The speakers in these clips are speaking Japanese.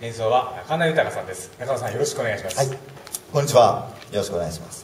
演奏は中野豊さんです。中野さん、よろしくお願いします。 はい、こんにちは。よろしくお願いします。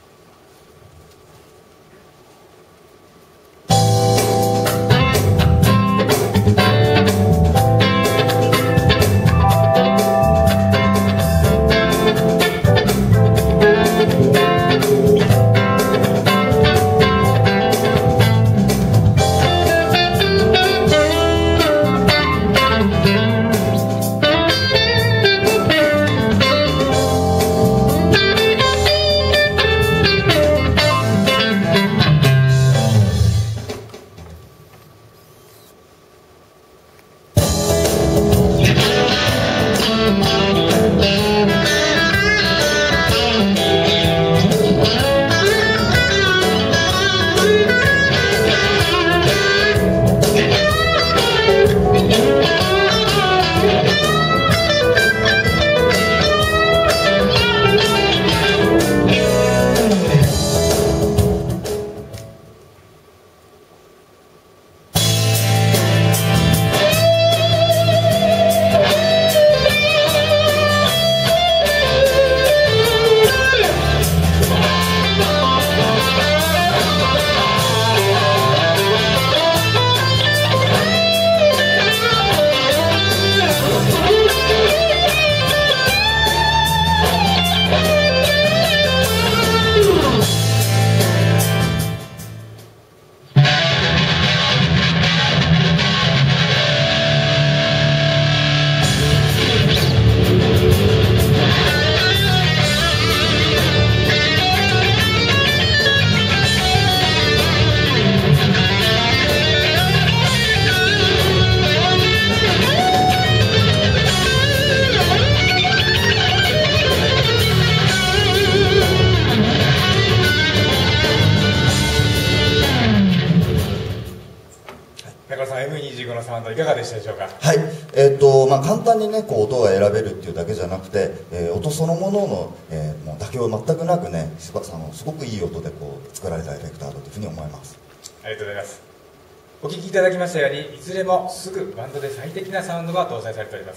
ME25 のサウンドいかがでしたでしょうか。 はい、簡単にねこう音が選べるっていうだけじゃなくて、音そのものの、もう妥協全くなくねすごくいい音でこう作られたエフェクターだというふうに思います。 ありがとうございます。お聴きいただきましたように、いずれもすぐバンドで最適なサウンドが搭載されております。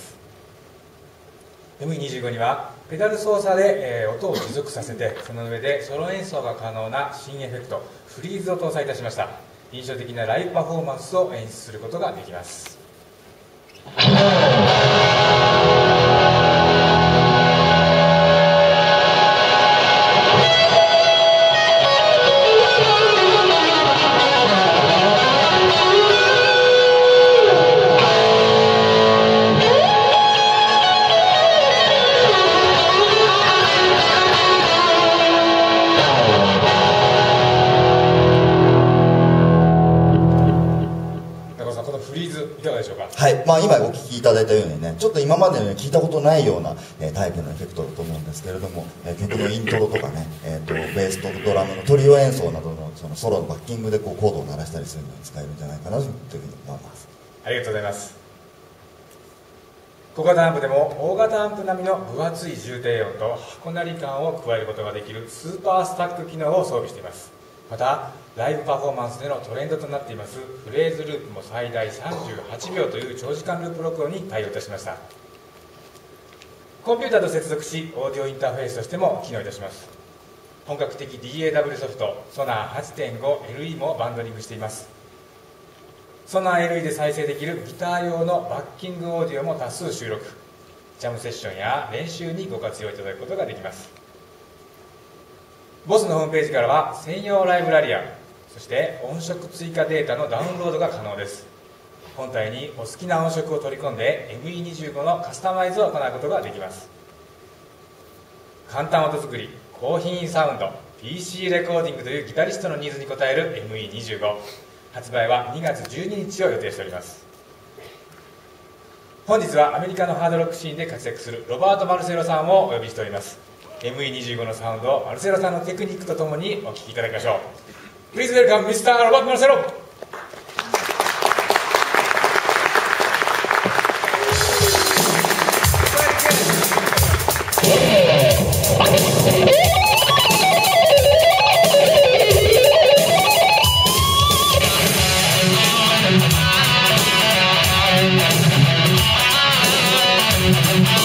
ME25 にはペダル操作で、音を持続させて、その上でソロ演奏が可能な新エフェクトフリーズを搭載いたしました。印象的なライブパフォーマンスを演出することができます。フリーズいかがでしょうか。 はい、今お聴きいただいたようにね、ちょっと今までに聞いたことないような、タイプのエフェクトだと思うんですけれども、曲のイントロとかね、ベースとドラムのトリオ演奏などのそのソロのバッキングでこうコードを鳴らしたりするのに使えるんじゃないかなというふうに思います。 ありがとうございます。小型アンプでも大型アンプ並みの分厚い重低音と箱鳴り感を加えることができるスーパースタック機能を装備しています。またライブパフォーマンスでのトレンドとなっていますフレーズループも最大38秒という長時間ループ録音に対応いたしました。コンピューターと接続しオーディオインターフェースとしても機能いたします。本格的 DAW ソフトソナー 8.5LE もバンドリングしています。ソナー LE で再生できるギター用のバッキングオーディオも多数収録、ジャムセッションや練習にご活用いただくことができます。ボスのホームページからは専用ライブラリア、そして音色追加データのダウンロードが可能です。本体にお好きな音色を取り込んで ME25 のカスタマイズを行うことができます。簡単音作り、高品サウンド、 PC レコーディングというギタリストのニーズに応える ME25、 発売は2月12日を予定しております。本日はアメリカのハードロックシーンで活躍するロバート・マルセロさんをお呼びしております。 ME25 のサウンドをマルセロさんのテクニックとともにお聴きいただきましょう。 Please welcome Mr. Robert Marcelo。 す。